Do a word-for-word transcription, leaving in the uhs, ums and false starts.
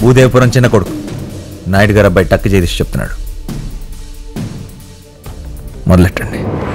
భూదేవపురం చిన్న కొడుకు నాయుడు గారు అబ్బాయి టక్కు చేసి చెప్తున్నాడు. మొదలెట్టండి.